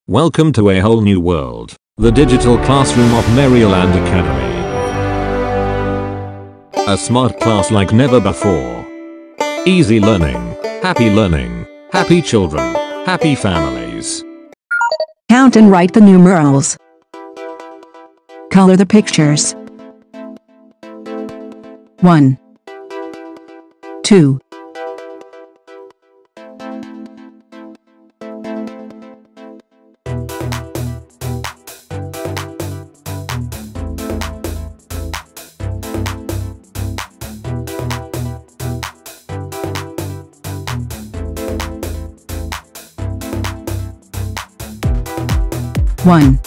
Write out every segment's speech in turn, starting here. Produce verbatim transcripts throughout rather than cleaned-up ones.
Welcome to a whole new world, the digital classroom of Merryland Academy. A smart class like never before. Easy learning, happy learning, happy children, happy families. Count and write the numerals. Color the pictures. One, two, one,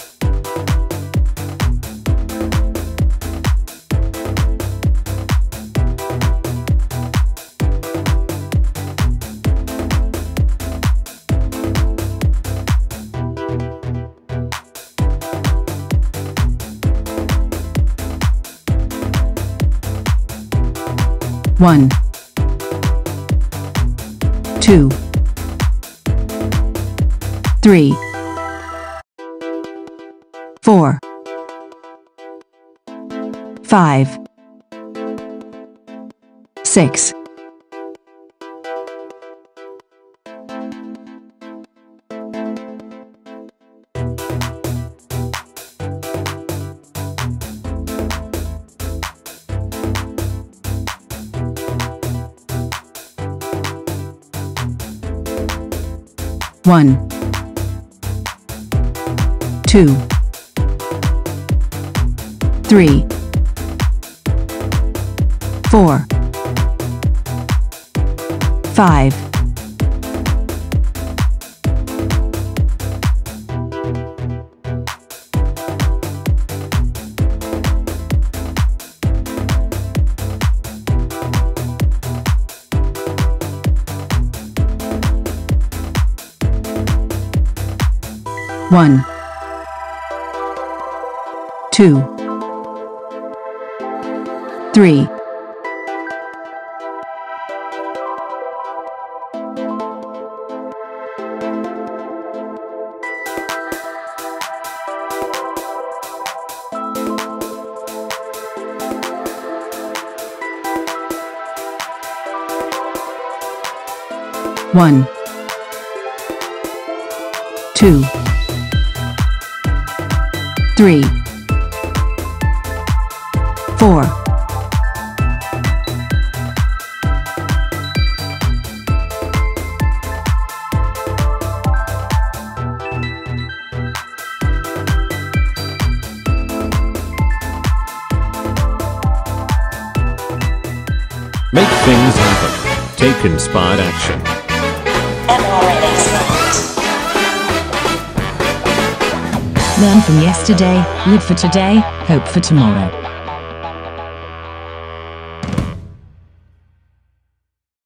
one, two, three, four, five, six, one, two, three, four, five, one, two, three, one, two, three, four, Make things happen. Take inspired action. Learn from yesterday, live for today, hope for tomorrow.